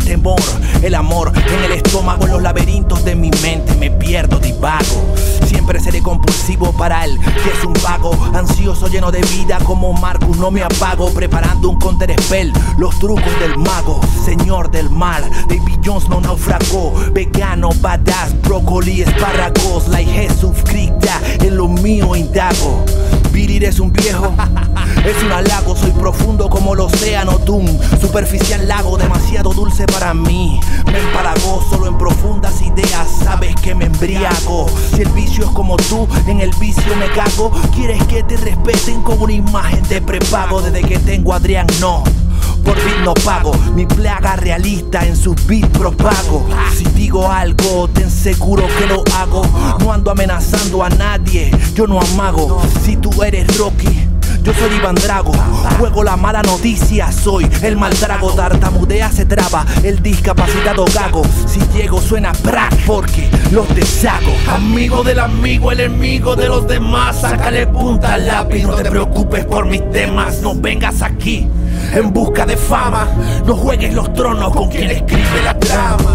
el temor, el amor en el estómago, en los laberintos de mi mente me pierdo, divago. Siempre seré compulsivo para él, que es un vago, ansioso, lleno de vida como Marcus, no me apago, preparando un counter spell, los trucos del mago, señor del mar. Davy Jones no naufragó, vegano, badass, brócoli, espárragos, like Jesús Crista, en lo mío indago. Virir es un viejo, es un halago, soy profundo como el océano Doom, superficial lago, demasiado dulce para mí. Me empalagó solo en profundas ideas, sabes que me embriago. Si el vicio es como tú, en el vicio me cago. Quieres que te respeten con una imagen de prepago. Desde que tengo a Adrián no, por beat no pago, mi plaga realista en sus beats propago. Si digo algo, ten seguro que lo hago. No ando amenazando a nadie, yo no amago. Si tú eres Rocky, yo soy Iván Drago. Juego la mala noticia, soy el mal trago. Tartamudea, se traba, el discapacitado gago. Si llego suena prac porque los deshago. Amigo del amigo, el enemigo de los demás. Sácale punta al lápiz, no te preocupes por mis temas. No vengas aquí en busca de fama, no juegues los tronos con quien escribe la trama.